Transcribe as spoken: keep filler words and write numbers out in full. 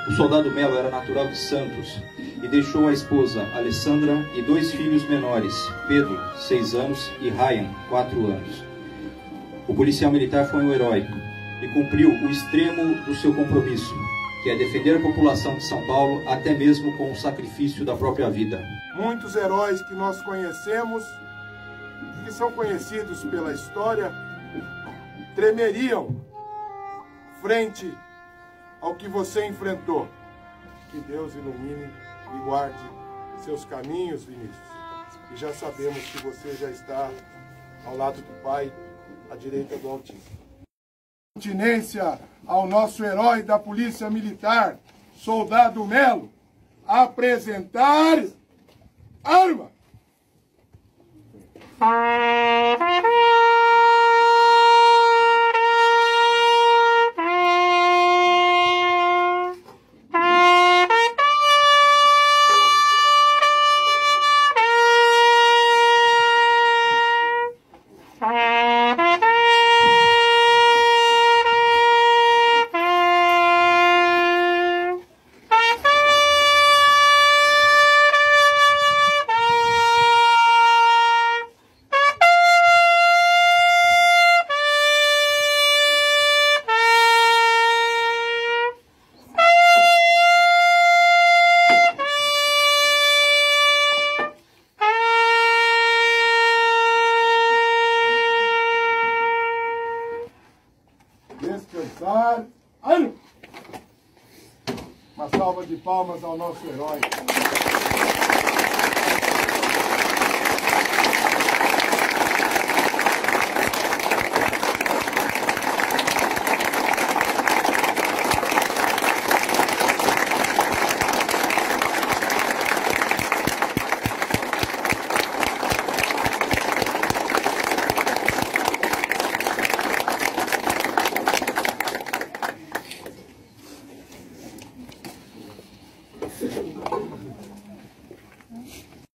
O soldado Melo era natural de Santos e deixou a esposa, Alessandra, e dois filhos menores, Pedro, seis anos, e Ryan, quatro anos. O policial militar foi um herói e cumpriu o extremo do seu compromisso, que é defender a população de São Paulo, até mesmo com o sacrifício da própria vida. Muitos heróis que nós conhecemos, que são conhecidos pela história, tremeriam frente ao que você enfrentou. Que Deus ilumine e guarde seus caminhos, Vinícius. E já sabemos que você já está ao lado do Pai, à direita do Altíssimo. Continência ao nosso herói da Polícia Militar, soldado Melo, apresentar arma! Descansar. Ano! Uma salva de palmas ao nosso herói. Thank you.